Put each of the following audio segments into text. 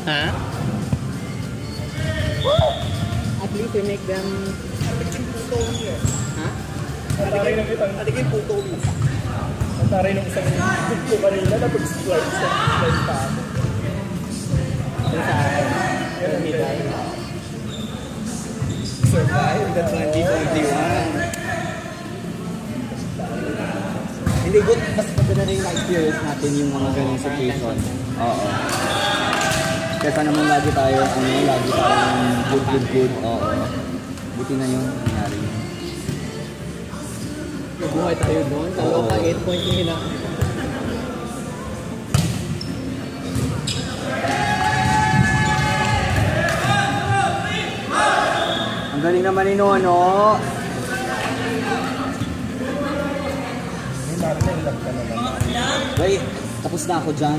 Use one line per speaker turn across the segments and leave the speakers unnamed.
Ha?
At least we make them...
Atigin puto niya.
Ha?
Ataray ng itang... Atigin puto niya. Ataray ng isang puto kanina na pag-slice pa ako.
Ito sa akin. Pero hindi tayo.
Survive the 2021. Hindi good, mas maganda na yung experience natin yung mga ganyung situation. Oo. Kesa naman lagi tayo good. Oo. Buti na yung nangyari.
Nabuhay tayo doon. Kaloka 8 point nila.
Ang galing naman ni Nono. Wait, tapos na ako dyan.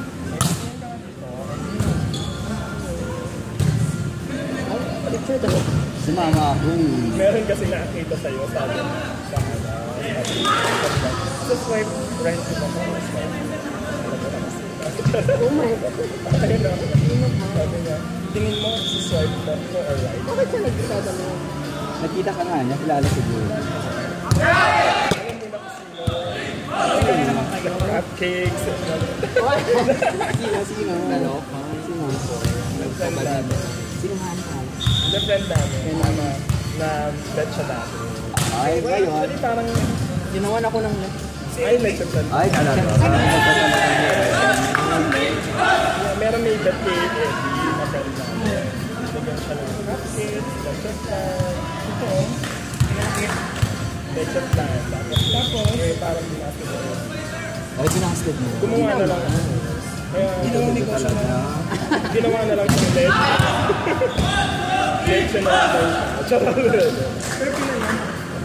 Picture talaga.
Sumama ako.
Meron kasi nakakita sa'yo sa swipe right to the
Oh my God.
Ayun na. Sabi niya, tingin mo si swipe left mo or right?
Bakit siya nagsasabi mo?
Nakita ka nga niya, kilala siguro.
Cupcakes.
Sino? Kaloka. Sino? Sino man ka?
The friend namin. Na bet siya dati.
Ay, ngayon.
Parang
Ginawan ako ng...
ay, like your friend.
Ay, talaga.
Meron may bet kay Eddie na friend namin. Bigyan siya ng cupcakes, bet plan. Ito. Bet plan. Tapos, parang binasket ko.
Ay, pinakasted mo.
Gumawa na lang. Ginawa ni Kosa na. Ginawa na lang siya ulit. Late siya na lang daw. Charot. Pero pinayan.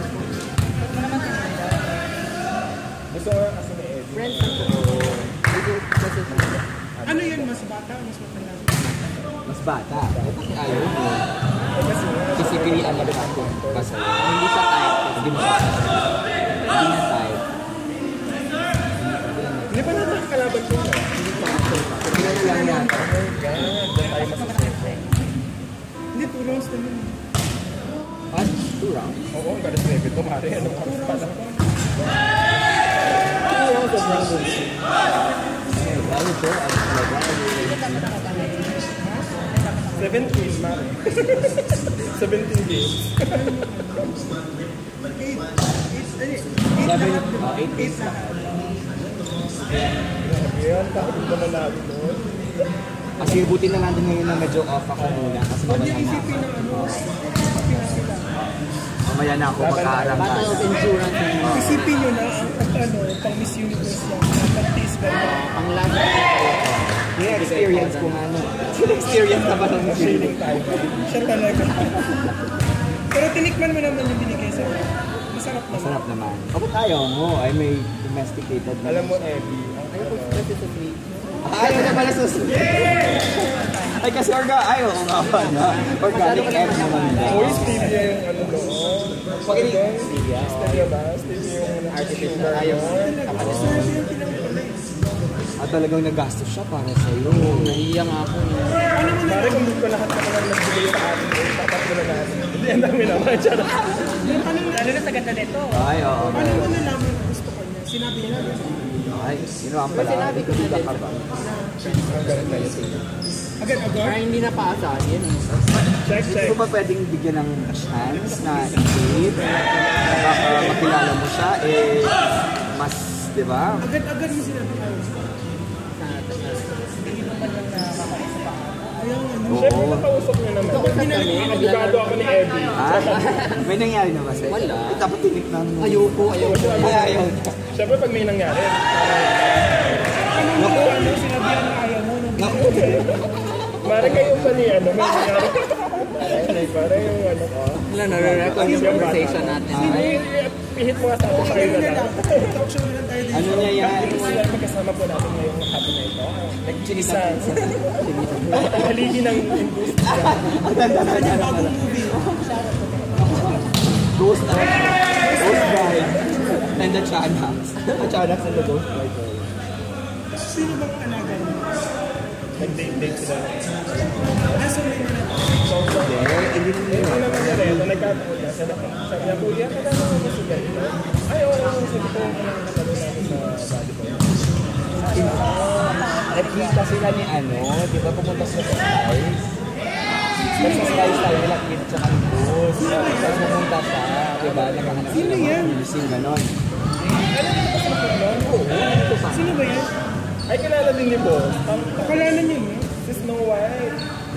Gusto nga kasi ni Eddie.
Friends ako.
Ano yun? Mas bata o mas matanda?
Mas bata. Bakit ayaw mo?
Kasi
Kasi pilihan lang ako. Kasi
Hindi sa type.
hindi mo sa hindi na tayo.
hindi pa natin nakakalaban ko na.
Hindi na lang yan.
Oh my God. Doon tayo masasipin. Hindi, 2 rounds na yun.
What? 2 rounds?
Oo, ang galas na ito. Mari, anong oras pa lang?
2 rounds of rounds.
Ay, lalo to. Ano talaga?
17, Mari. 17 games.
8 days na.
Ngayon, tapos na namin doon.
Kasi buti na lang din ngayon na medyo off ako muna. Kasi mamaya na ako. Mamaya na ako mag-aarang ka.
Battle of endurance.
Isipin nyo na pang Miss Universe lang. Pag-taste ba yun?
Ang last
Experience ko nga no. Experience na ba ng
Shading tayo. Siya talaga. Pero tinikman mo naman yung binigay sa'yo. Masarap naman.
Masarap naman. Kapag ayaw mo, ay may domesticated na.
Alam mo, Abby,
Ayaw ko kasi sa sweet.
Ayaw na pala sa ay kasi ayaw ko nga pa na. Organic egg naman daw.
Uy, stevia yung ano doon.
Pag ini stevia.
Stevia ba? Stevia yung
Artificial.
ayaw.
At talagang nagastos siya para sa'yo.
Nahiya nga ako.
Mare, kung doon ko lahat na mga nagbili sa atin, tapat ko na natin. Hindi, ang dami naman. Charot. Lalo na sa ganda nito.
Ay, oo.
Paano mo nalaman na gusto ko niya? Sinabi niya na.
Ay, yun naman pala.
Sinabi ko na din.
Ka ba?
Ang galing tayo sila. Agad-agad?
Para hindi na paasahin.
Check, check.
Gusto ba pwedeng bigyan ng chance na i-save? Makilala mo siya, eh, mas, di ba?
Agad-agad mo sinabi ko. Siyempre, nakausap niya naman. Nagigado ako ni Eddie.
Ah, may nangyari na ba sa'yo?
Wala.
Eh, dapat tinikman mo.
Ayoko.
Ay, ayaw niya.
Siyempre, pag may nangyari.
Naku.
Sinabihan na ayaw mo. Naku. Mara kayo pa ni ano, may nangyari. Para yung ano ko.
Wala, nare-record yung conversation natin.
Pihit mo nga sa atin tayo na lang.
Ano niya yan?
Magkasama po natin ngayong hapon na ito. Nag-isa. Ang haligi ng industriya.
Ang ganda na niya na pala. Ghost Guide. And the Chanax. The Chanax and the Ghost Guide.
Sino bang alaga mo? Nag-date sila.
Hindi
Hindi naman na rin. Nagkataon na. Sabi niya, kuya, kailangan mo si ganito. Ay, oo, sabi ko, nakalo namin sa volleyball.
Nakita sila ni ano, di ba pumunta sila sa Spice? Sa Spice tayo nila Kid tsaka ni Boss. Tapos pumunta pa, di ba? Nakahanap sila mga music, ganon.
Sino ba yan?
Ay, kilala din ni Boss.
Nakalala niyo yun?
Si Snow White.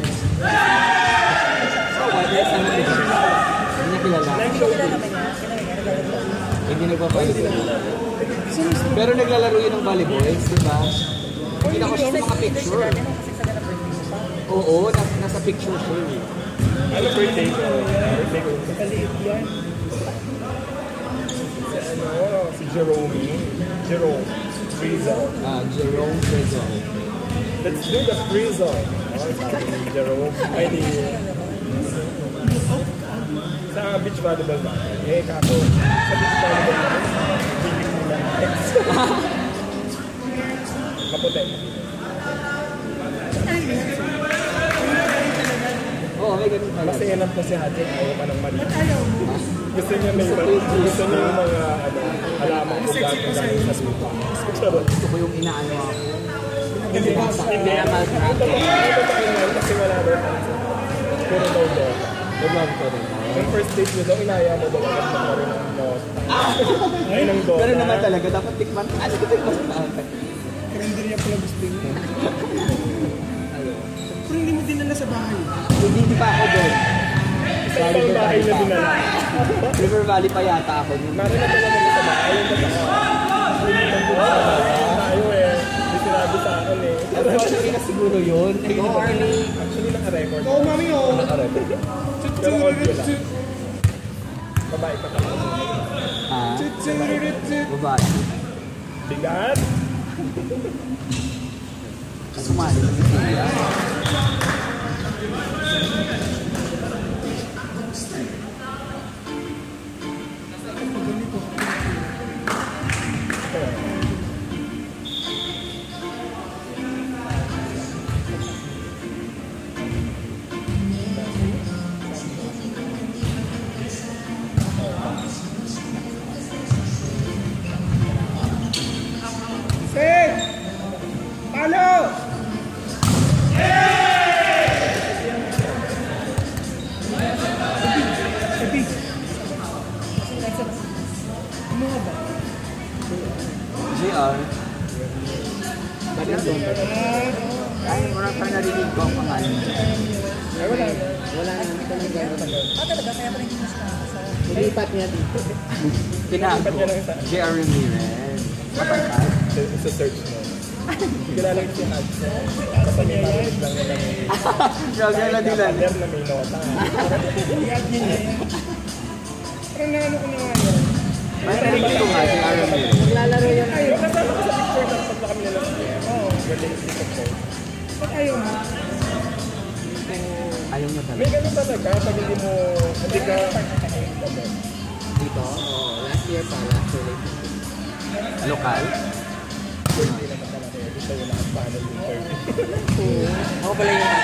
So, what is ano nila? Hindi niya kilala.
Nag-show din.
Hindi nagpa-volleyball. Pero naglalaro yun ng volleyballs, di ba? Kita ko siya sa mga picture. Oo, nasa picture siya eh.
Ano birthday ko? Birthday ko. Nakaliit yan. Si Jerome. Jerome. Frizzle.
Jerome Frizzle.
Let's do the Frizzle. Jerome. Ay, di. Sa beach volleyball ba? Eh, kako. Sa beach volleyball ba? Piling mo na. Maputi.
Oo, may ganun pala.
Kasi enap na si Hati. Ayaw pa ng mali. Gusto niya may gusto niya yung mga halamang ugat na galing sa lupa.
Gusto ko yung inaano ako.
Hindi. Kasi wala daw tansa. Puro daw daw.
Nag-love ko rin.
Yung first date niyo daw, inaya mo daw agad na rin ng nota. Ay, ng dota.
Pero naman talaga, dapat tikman. Ano ko tikman sa taon?
Karinderya pala gusto niyo. Pero hindi mo dinala sa bahay.
Hindi pa ako doon.
Sa ibang bahay na dinala.
River Valley pa yata ako.
Narin na talaga mo sa bahay. Ayun ba tayo eh. Hindi sinabi sa akin eh.
Pero actually na siguro yun.
Actually, naka-record.
Oo, mami, oo.
Naka-record. Pero audio lang. Babae pa kami.
Babae.
Bigat.
Sumali na si Tia.
Sid! Palo! Sabi. Ano nga ba?
JR. Ba't nandun? Ay, mura pa narinig ko ang pangalan.
Ay, wala na.
Wala na, hindi ka nag-gano'n.
talaga? Kaya pala hindi mas
Nilipat niya dito. Tinago.
Nilipat niya ng isa.
JR Ramirez. Matangkad.
Sa search mo. Kilala ko si Hudson. Kasi may marinig lang nila may...
Grabe na dilan.
Kapader na may nota.
Iyad niya yan. Parang naano ko na nga yun.
May narinig ko nga, JR Ramirez.
Maglalaro yan.
Yung kasama ko sa picture tapos na kami nila. Oo. Galing si Picture.
Ba't ayaw mo?
Ayaw niya
May
talaga.
ganun talaga pag hindi mo... Hindi ka...
Dito? Oo, last year pa, last relationship. Lokal?
Hindi naman talaga. Hindi tayo nakapanel yung 30.
Ako pala yung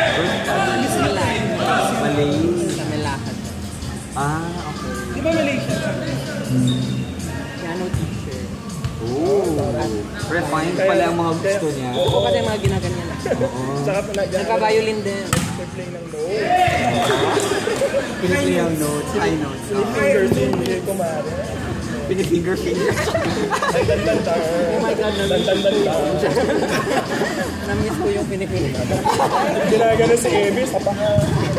Malay.
sa Malakad.
Okay.
Di ba Malaysia?
Piano teacher. Refined pala ang mga gusto niya.
Oo, kasi mga ginaganyan.
Oo.
Tsaka pa
Nagka-violin din.
nag-play ng notes.
Piniplay ang notes, high notes.
Finger finger kumare.
Pinifinger.
Ay, dandan. Oh
my God,
dandan.
Na-miss ko yung pinipili.
Ginagano si Ebi sa paa.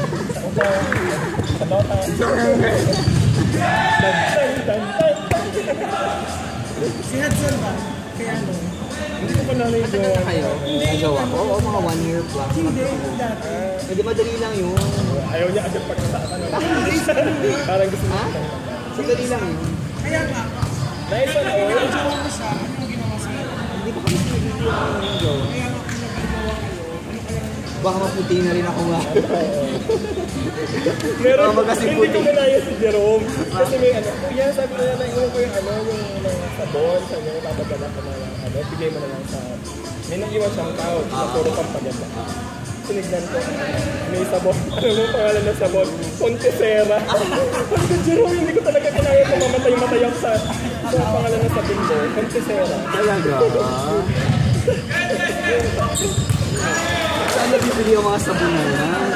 Sa nota. Dan.
Si Hudson ba? Kaya ano?
Hindi ko pa nalay
Matagal na kayo? Nagawa ko? Oo, mga 1 year plus.
Hindi, dati.
Hindi madali lang yun.
Ayaw niya agad pagkasaan. Parang gusto niya.
Madali lang yun.
Kaya nga,
Nice one, oh.
jowa ko siya. Ano yung ginawa sa'yo?
Hindi ko kasi sinigil yung joke.
Kaya nga, kung nagagawa kayo, ano kaya?
Baka maputi na rin ako nga.
Meron,
Baka kasi
hindi
puti.
ko manaya si Jerome. Kasi may ano, kuya, sabi ko na naiwan ko yung ano, yung mga sabon, sabi niya, ipapadala ko na lang, bigay mo na lang sa, may naiwan siyang couch, na puro pampaganda. Sinignan ko, may sabon, ano mo pangalan na sabon? Pontesera. Sabi ko, Jerome, hindi ko talaga kinaya kung mamatay-matay ako sa pangalan na sabon ko, Pontesera.
Talaga? Saan nabibili yung mga sabon na yan?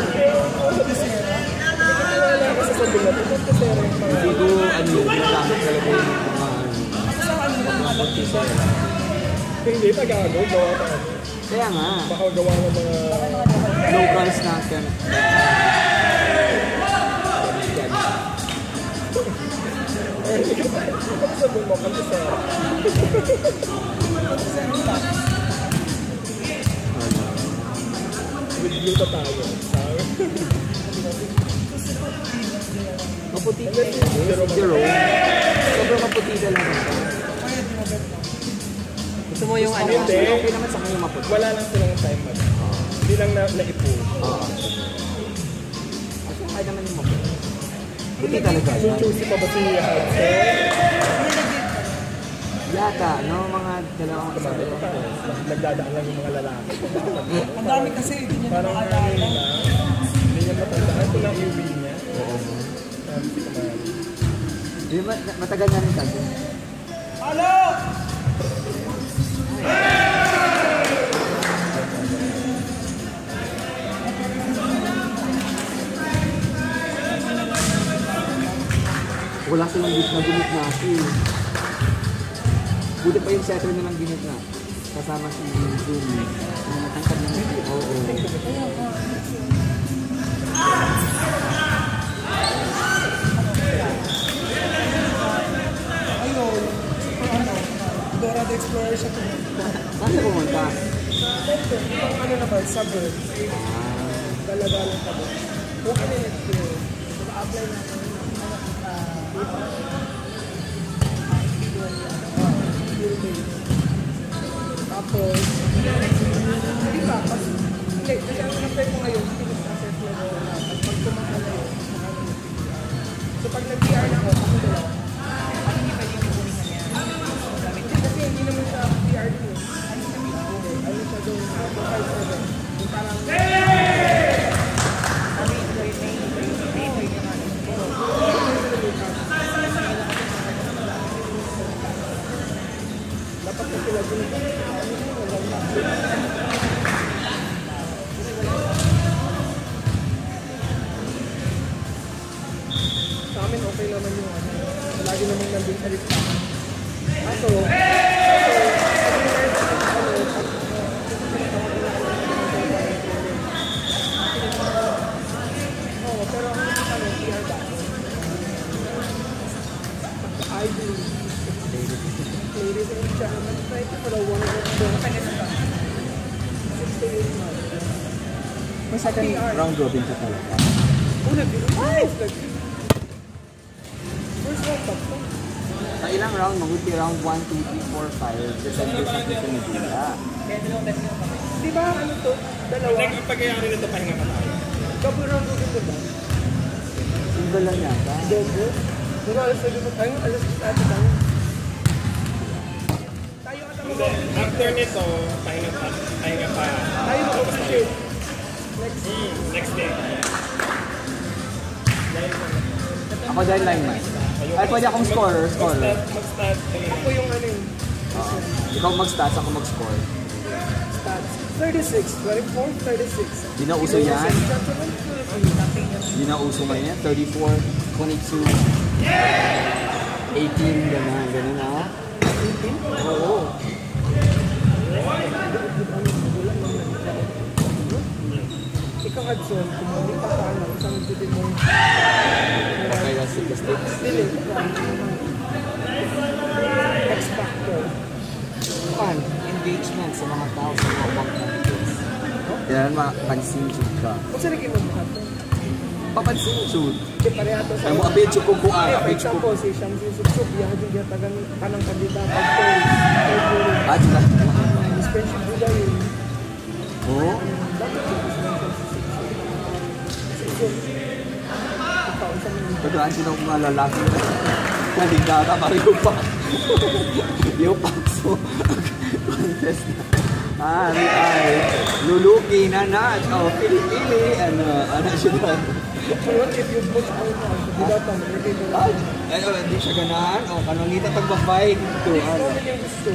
Wala ako sa sabon na ito, Pontesera yung pangalan.
Hindi ko, ginagamit talaga yung mga Pontesera.
Hindi, tagago, gawa pa kami.
Kaya nga.
Baka gawa ng mga
locals natin.
sabon mo, Pontesera. With gluta tayo.
Maputi ka eh. Jerome. Sobrang maputi talaga siya. Gusto mo yung ano?
Hindi.
Okay naman sa kanya maputi.
Wala lang silang time mag. Hindi lang naipo.
Oo. Kasi kaya naman yung maputi. Puti talaga siya.
Choosy pa ba si Hudson?
Yata, no? Mga dalawang sabi ko.
Nagdadaan lang yung mga lalaki.
Ang dami kasi, hindi niya
Parang
nakaalala.
ano na, hindi niya matandaan kung na-iuwi niya.
Oo.
Sabi si Kamari.
Di ba, matagal na rin kasi.
Halo!
Wala silang ginit na kasi. Buti pa yung setter na lang ginit na. Kasama si Jumi. Ang matangkad na nito. Oo.
Ayun. Ano? Dora the Explorer siya pumunta.
Saan na pumunta?
Ang ano na ba? Suburb. Dala-dala ka ba? Okay na next year. Mag-apply na ako. Tapos, hindi ba? Hindi, kasi ang apply ko ngayon, skills assessment na pag tumakal na yun. So pag nag-PR na ako, ako dalawa. Kasi hindi naman siya PR din eh. Ano siya doon na 257. Yung parang... Dapat na sila din. Sa amin okay naman yung ano. Lagi naman nandun sa listahan. Ako, pero ang ano, PR ba? ID. Ladies and gentlemen, thank you for the wonderful show. 6 to 8 months.
May second round robin ka talaga.
Una, ay! First round top to.
Sa ilang round, mag-ulti round 1, 2, 3, 4, 5. Depende sa kung nila.
Di ba ano to? Dalawa?
Pag-ayari nito, pahinga pa tayo.
Double round robin to ba?
Single lang yata.
Double? Diba alas 7 mo tayo? Alas 6 ata tayo. Tayo ata mo.
After nito, pahinga pa.
Tayo mag-officiate.
Next day.
Ako dahil lineman. Ay, pwede akong scorer.
Mag-start.
Ako yung ano yun.
Ikaw mag-stats, ako mag-score.
Stats. 36, 24, 36.
Di na uso yan.
Ladies and gentlemen, Philippines.
Di na uso ngayon. 34, 22, 18, gano'n ha. 18? Oo.
Ikaw, Hudson, kumuli pa paano? Isang nagtitid mo.
Okay lang si Castillo.
Dili. X-Factor.
Fun. Engagement sa mga tao sa mga bank na tickets. Kaya mapansin ka.
Kung saan naging magbuhat to?
Papansin jud.
Di pareha to sa...
Ay mo abid jud kung kuan,
For
abid jud.
example, si Shamsi Subsub, yung din yung tagang kanang kandidato. Pag-third.
Ah, sila.
Suspension buda yun.
Oo.
Dapat yung suspension si Subsub. Ikaw, isang
Pagkaan sila kung mga lalaki. Kandidato pa yung pa. Yung pakso. Contest na. Ay, luluki na na. O, pili-pili. Ano siya na?
What if you put out na? Diba pa, mag-repeat mo lang.
Ay, hindi siya ganahan. O, kanonita tagbabay. Ito, ano.
Ano yung gusto?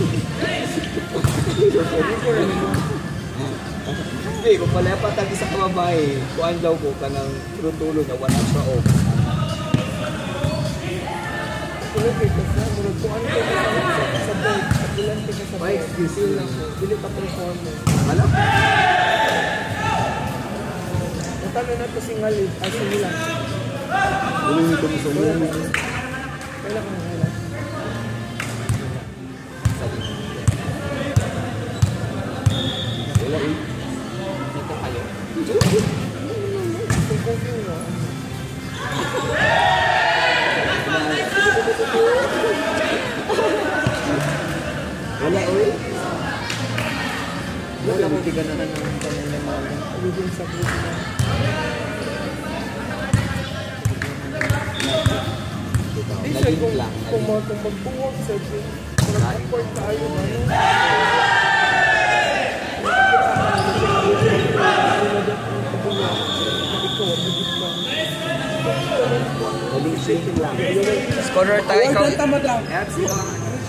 Hindi, kung pala tagi sa kababae, kuhaan daw ko ka ng tulo na 1 extra off.
Kulog eh, kasi murag kung ano kayo sa board, sa bulante ka sa board.
Excuse me.
Lang mo, dili ka perform mo.
Alam?
Natalo na ito singalid, ay singilan.
Ulungi ko sa ulungi.
Kailan ka na kailan?
Wala eh. Dito kayo.
Kung kung mo.
Wala oy.
Wala mo tiga na ng kanina mga within sa group na.
Naging lang.
Kung magbuwag sa group, mag-afford tayo ano.
Naging shaking lang. Scholar tayo.
Huwag na tama lang.
Excellent.